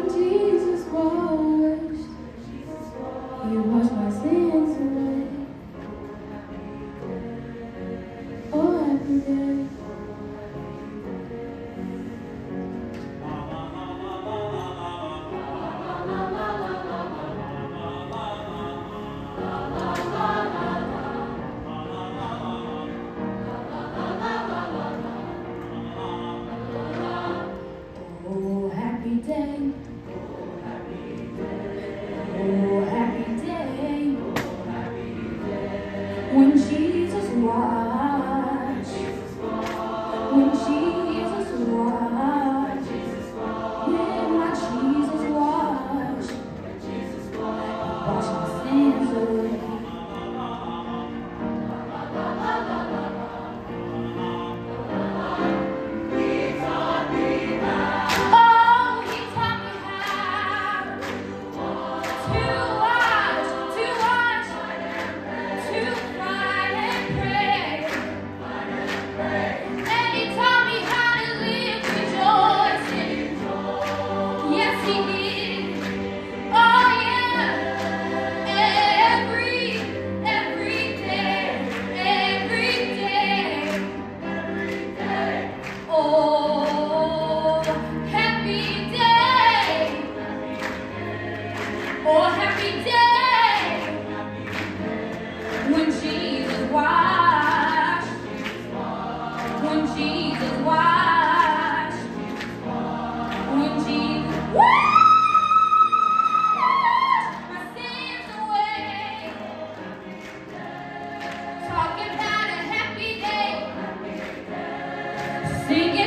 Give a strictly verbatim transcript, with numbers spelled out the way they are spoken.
Jesus washed, He washed my sins away. Oh, happy day. Oh, happy day. Oh, happy day. When Jesus washed. When Jesus washed. When my Jesus washed. He washed my sins away. Oh, happy day when Jesus washed, when Jesus washed, when Jesus washed my sins away. Talking about a happy day, singing.